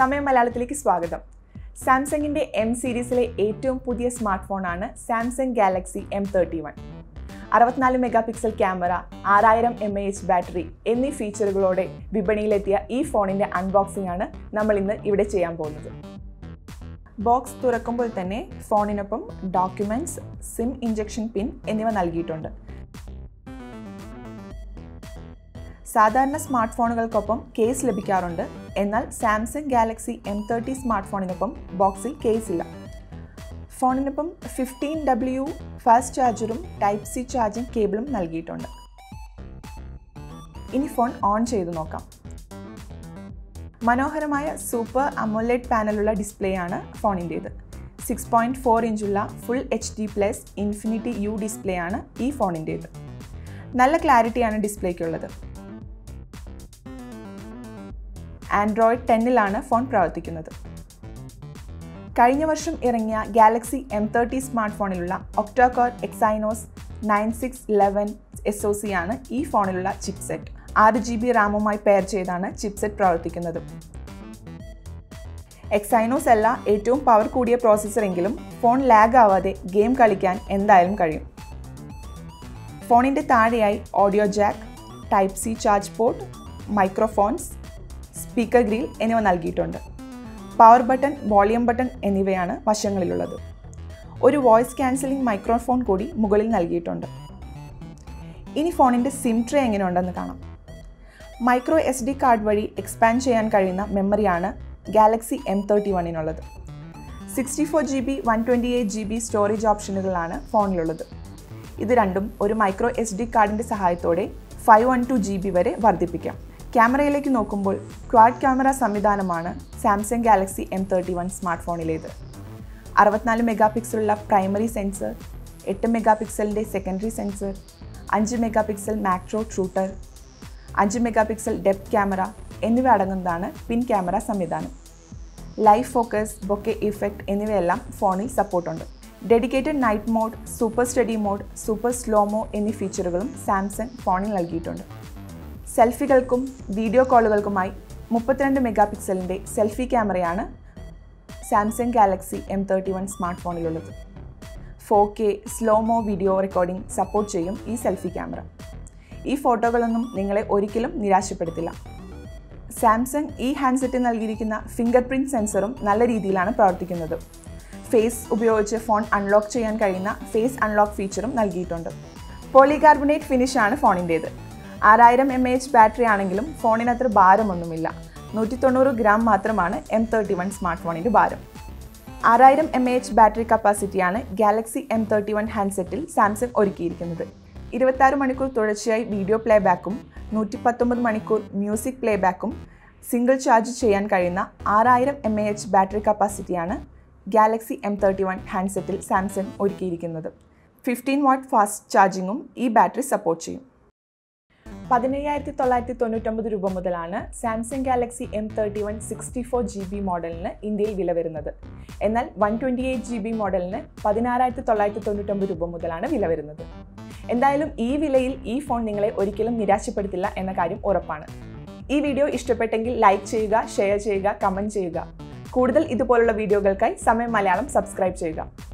സമയം മലയാളത്തിലേക്ക് സ്വാഗതം. സാംസങ്ങിന്റെ M സീരീസിലെ ഏറ്റവും പുതിയ സ്മാർട്ട് ഫോണാണ് Samsung Galaxy M31. 64 mega pixel camera, 6000 mAh battery എന്നീ ഫീച്ചറുകളോടെ വിപണിയിലെത്തിയ ഈ ഫോണിന്റെ അൺബോക്സിംഗ് ആണ് നമ്മൾ ഇന്ന് ഇവിടെ ചെയ്യാൻ പോകുന്നത്. ബോക്സ് തുറക്കുമ്പോൾ തന്നെ ഫോണിനൊപ്പം ഡോക്യുമെന്റ്സ്, സിം ഇഞ്ചക്ഷൻ പിൻ എന്നിവ നൽകിയിട്ടുണ്ട്. സാധാരണ സ്മാർട്ട് ഫോണുകൾക്കൊപ്പം കേസ് ലഭിക്കാറുണ്ട്. എന്നാൽ സാംസങ് ഗാലക്സി M30 സ്മാർട്ട് ഫോണിനൊപ്പം ബോക്സിൽ കേസ് ഇല്ല. ഫോണിനൊപ്പം 15W ഫാസ്റ്റ് ചാർജറും ടൈപ്പ് C ചാർജിംഗ് കേബിളും നൽകിയിട്ടുണ്ട്. ഇനി ഫോൺ ഓൺ ചെയ്തു നോക്കാം. മനോഹരമായ സൂപ്പർ അമോലെഡ് പാനലുള്ള ഡിസ്പ്ലേ ആണ് ഫോണിൻ്റേത്. 6.4 ഇഞ്ചുള്ള full HD+ infinity U display ആണ് ഈ ഫോണിൻ്റേത്. നല്ല ക്ലാരിറ്റിയാണ് ഡിസ്പ്ലേക്കുള്ളത്. ആൻഡ്രോയിഡ് 10-ലാണ് ഫോൺ പ്രവർത്തിക്കുന്നത്. കഴിഞ്ഞ വർഷം ഇറങ്ങിയ ഗാലക്സി M30 സ്മാർട്ട് ഫോണിലുള്ള ഒക്ടോകോർ Exynos 9611 SoC ആണ് ഈ ഫോണിലുള്ള ചിപ്സെറ്റ്. 6GB റാമുമായി പെയർ ചെയ്താണ് ചിപ്സെറ്റ് പ്രവർത്തിക്കുന്നത്. Exynos അല്ല ഏറ്റവും പവർ കൂടിയ പ്രോസസ്സർ എങ്കിലും ഫോൺ ലാഗ് ആവാതെ ഗെയിം കളിക്കാൻ എന്തായാലും കഴിയും. ഫോണിൻ്റെ താഴെയായി audio jack, type C charge port, microphones, speaker grill എന്നിവ നൽകിയിട്ടുണ്ട്. പവർ ബട്ടൺ, വോളിയം ബട്ടൺ എന്നിവയാണ് വശങ്ങളിലുള്ളത്. ഒരു വോയിസ് ക്യാൻസലിംഗ് മൈക്രോഫോൺ കൂടി മുകളിൽ നൽകിയിട്ടുണ്ട്. ഇനി ഫോണിൻ്റെ സിം ട്രേ എങ്ങനെയുണ്ടെന്ന് കാണാം. മൈക്രോ SD കാർഡ് വഴി എക്സ്പാൻഡ് ചെയ്യാൻ കഴിയുന്ന മെമ്മറിയാണ് ഗാലക്സി M31-നുള്ളത്. 64GB 128GB storage ഓപ്ഷനുകളാണ് ഫോണിലുള്ളത്. ഇത് രണ്ടും ഒരു മൈക്രോ SD കാർഡിൻ്റെ സഹായത്തോടെ 512GB വരെ വർദ്ധിപ്പിക്കാം. ക്യാമറയിലേക്ക് നോക്കുമ്പോൾ ക്വാഡ് ക്യാമറ സംവിധാനമാണ് സാംസങ് ഗാലക്സി M31 സ്മാർട്ട് ഫോണിലേത്. 64 മെഗാ പിക്സലുള്ള പ്രൈമറി സെൻസർ, 8 മെഗാ പിക്സലിൻ്റെ secondary sensor, 5 mega pixel macro shooter, 5 mega pixel depth camera എന്നിവ അടങ്ങുന്നതാണ് പിൻ ക്യാമറ സംവിധാനം. ലൈവ് ഫോക്കസ്, ബൊക്കെ ഇഫക്റ്റ് എന്നിവയെല്ലാം ഫോണിൽ സപ്പോർട്ടുണ്ട്. Dedicated night mode, super steady mode, super slomo എന്നീ ഫീച്ചറുകളും സാംസങ് ഫോണിൽ നൽകിയിട്ടുണ്ട്. സെൽഫികൾക്കും വീഡിയോ കോളുകൾക്കുമായി 32 മെഗാ പിക്സലിൻ്റെ സെൽഫി ക്യാമറയാണ് Samsung Galaxy M31 smart ഫോണിലുള്ളത്. 4K slomo video recording support ചെയ്യും ഈ സെൽഫി ക്യാമറ. ഈ ഫോട്ടോകളൊന്നും നിങ്ങളെ ഒരിക്കലും നിരാശപ്പെടുത്തില്ല. സാംസങ് ഈ ഹാൻഡ്സെറ്റിൽ നൽകിയിരിക്കുന്ന ഫിംഗർ പ്രിൻറ്റ് സെൻസറും നല്ല രീതിയിലാണ് പ്രവർത്തിക്കുന്നത്. ഫേസ് ഉപയോഗിച്ച് ഫോൺ അൺലോക്ക് ചെയ്യാൻ കഴിയുന്ന ഫേസ് അൺലോക്ക് ഫീച്ചറും നൽകിയിട്ടുണ്ട്. പോളികാർബണേറ്റ് ഫിനിഷാണ് ഫോണിൻ്റേത്. 6000 mAh ബാറ്ററി ആണെങ്കിലും ഫോണിനത്ര ഭാരമൊന്നുമില്ല. 190 ഗ്രാം മാത്രമാണ് M31 സ്മാർട്ട് ഫോണിൻ്റെ ഭാരം. 6000 mAh ബാറ്ററി കപ്പാസിറ്റിയാണ് ഗാലക്സി M31 ഹാൻഡ്സെറ്റിൽ സാംസങ് ഒരുക്കിയിരിക്കുന്നത്. 26 മണിക്കൂർ തുടർച്ചയായി വീഡിയോ പ്ലേബാക്കും 119 മണിക്കൂർ മ്യൂസിക് പ്ലേബാക്കും സിംഗിൾ ചാർജ് ചെയ്യാൻ കഴിയുന്ന 6000 mAh ബാറ്ററി കപ്പാസിറ്റിയാണ് ഗാലക്സി M31 ഹാൻഡ്സെറ്റിൽ സാംസങ് ഒരുക്കിയിരിക്കുന്നത്. 15 വാട്ട് ഫാസ്റ്റ് ചാർജിങ്ങും ഈ ബാറ്ററി സപ്പോർട്ട് ചെയ്യും. 15999 രൂപ മുതലാണ് സാംസങ് ഗാലക്സി M31 64GB മോഡലിന് ഇന്ത്യയിൽ വില വരുന്നത്. എന്നാൽ 128GB മോഡലിന് 16999 രൂപ മുതലാണ് വില വരുന്നത്. എന്തായാലും ഈ വിലയിൽ ഈ ഫോൺ നിങ്ങളെ ഒരിക്കലും നിരാശപ്പെടുത്തില്ല എന്ന കാര്യം ഉറപ്പാണ്. ഈ വീഡിയോ ഇഷ്ടപ്പെട്ടെങ്കിൽ ലൈക്ക് ചെയ്യുക, ഷെയർ ചെയ്യുക, കമൻറ്റ് ചെയ്യുക. കൂടുതൽ ഇതുപോലുള്ള വീഡിയോകൾക്കായി സമയം മലയാളം സബ്സ്ക്രൈബ് ചെയ്യുക.